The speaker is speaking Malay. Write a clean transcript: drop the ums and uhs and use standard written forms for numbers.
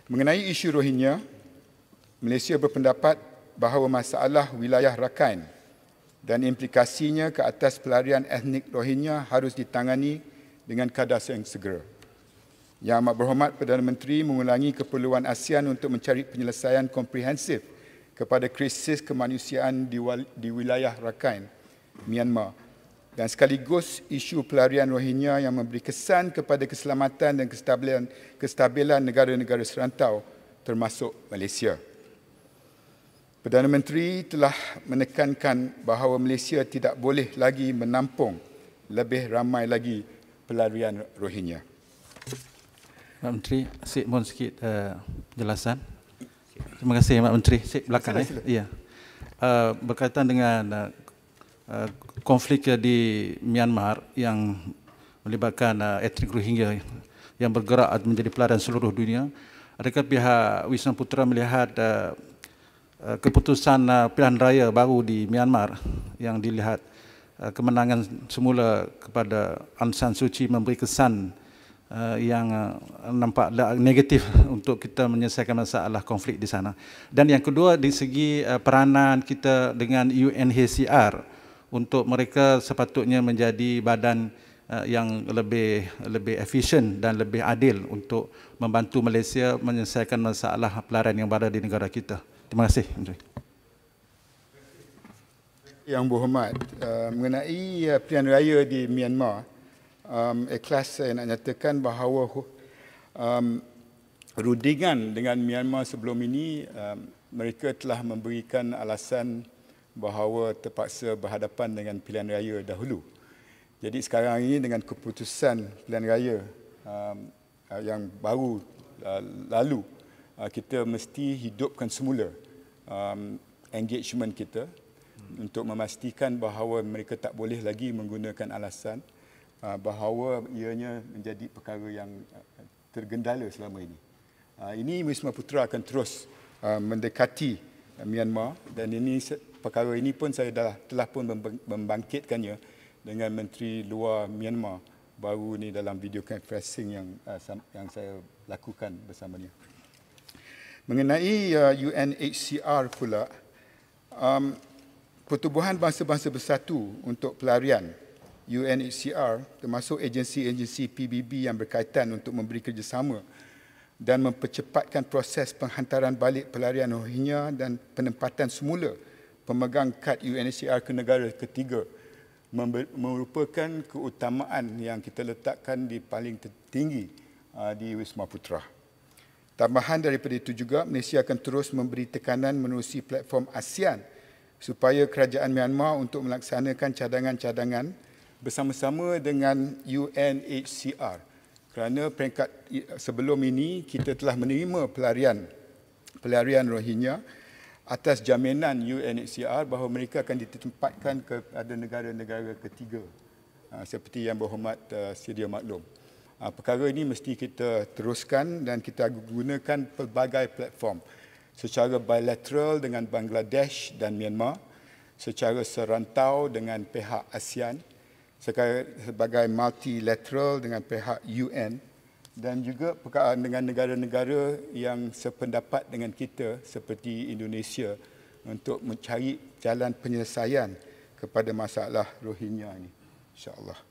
Mengenai isu Rohingya, Malaysia berpendapat bahawa masalah wilayah Rakhine dan implikasinya ke atas pelarian etnik Rohingya harus ditangani dengan kadar yang segera. Yang Amat Berhormat Perdana Menteri mengulangi keperluan ASEAN untuk mencari penyelesaian komprehensif kepada krisis kemanusiaan di wilayah Rakhine, Myanmar, dan sekaligus isu pelarian Rohingya yang memberi kesan kepada keselamatan dan kestabilan negara-negara serantau termasuk Malaysia. Perdana Menteri telah menekankan bahawa Malaysia tidak boleh lagi menampung lebih ramai lagi pelarian Rohingya. Mak Menteri, saya mohon sikit jelasan. Terima kasih Mak Menteri. Saya belakang. Ya. Berkaitan dengan konflik di Myanmar yang melibatkan etnik Rohingya yang bergerak menjadi pelarian seluruh dunia, adakah pihak Wisma Putra melihat keputusan pilihan raya baru di Myanmar yang dilihat kemenangan semula kepada Aung San Suu Kyi memberi kesan yang nampak negatif untuk kita menyelesaikan masalah konflik di sana. Dan yang kedua, di segi peranan kita dengan UNHCR untuk mereka sepatutnya menjadi badan yang lebih efisien dan lebih adil untuk membantu Malaysia menyelesaikan masalah pelarian yang berada di negara kita. Terima kasih, Menteri. Yang Berhormat, mengenai pilihan raya di Myanmar, ikhlas saya nak nyatakan bahawa rundingan dengan Myanmar sebelum ini, mereka telah memberikan alasan bahawa terpaksa berhadapan dengan pilihan raya dahulu. Jadi sekarang ini dengan keputusan pilihan raya yang baru lalu, kita mesti hidupkan semula engagement kita untuk memastikan bahawa mereka tak boleh lagi menggunakan alasan bahawa ianya menjadi perkara yang tergendala selama ini. Ini Wisma Putra akan terus mendekati Myanmar, dan ini perkara ini pun saya telah pun membangkitkannya dengan Menteri Luar Myanmar baru ni dalam video conferencing yang saya lakukan bersamanya. Mengenai UNHCR pula, Pertubuhan Bangsa-Bangsa Bersatu untuk Pelarian UNHCR termasuk agensi-agensi PBB yang berkaitan untuk memberi kerjasama dan mempercepatkan proses penghantaran balik pelarian Rohingya dan penempatan semula pemegang kad UNHCR ke negara ketiga merupakan keutamaan yang kita letakkan di paling tinggi di Wisma Putra. Tambahan daripada itu juga, Malaysia akan terus memberi tekanan menerusi platform ASEAN supaya kerajaan Myanmar untuk melaksanakan cadangan-cadangan bersama-sama dengan UNHCR, kerana peringkat sebelum ini kita telah menerima pelarian Rohingya atas jaminan UNHCR bahawa mereka akan ditempatkan kepada negara-negara ketiga, seperti yang Berhormat sedia maklum. Perkara ini mesti kita teruskan dan kita gunakan pelbagai platform secara bilateral dengan Bangladesh dan Myanmar, secara serantau dengan pihak ASEAN, sebagai multilateral dengan pihak UN, dan juga perkataan dengan negara-negara yang sependapat dengan kita seperti Indonesia untuk mencari jalan penyelesaian kepada masalah Rohingya ini, insya-Allah.